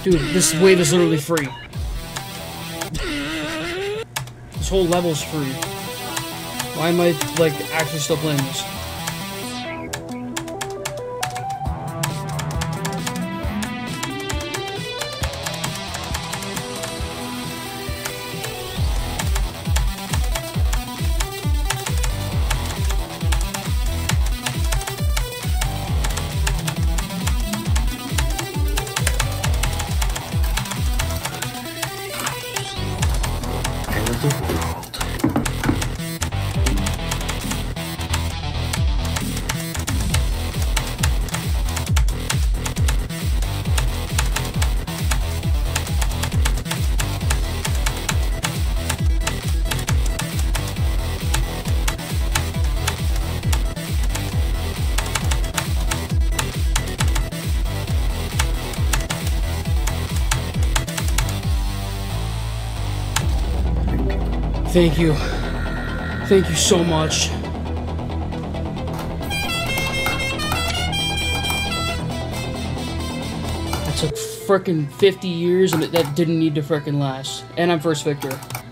Dude, this wave is literally free. This whole level's free. Why am I, like, actually still playing this? Thank you. Thank you so much. That took frickin' 50 years and that didn't need to frickin' last. And I'm first victor.